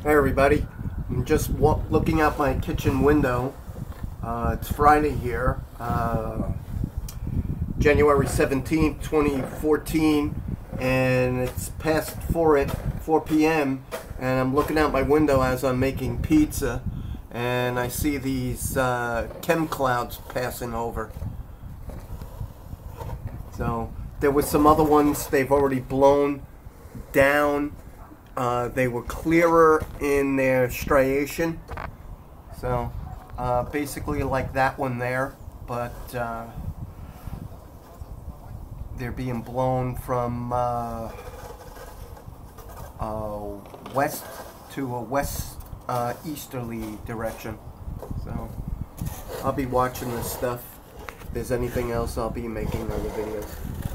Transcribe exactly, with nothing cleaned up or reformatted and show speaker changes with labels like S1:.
S1: Hey everybody, I'm just wa looking out my kitchen window. Uh, it's Friday here, uh, January seventeenth, twenty fourteen, and it's past four p m and I'm looking out my window as I'm making pizza, and I see these uh, chem clouds passing over. So there were some other ones they've already blown down. Uh, they were clearer in their striation, so uh, basically like that one there, but uh, they're being blown from uh, uh, west to a west uh, easterly direction. So I'll be watching this stuff. If there's anything else, I'll be making other videos.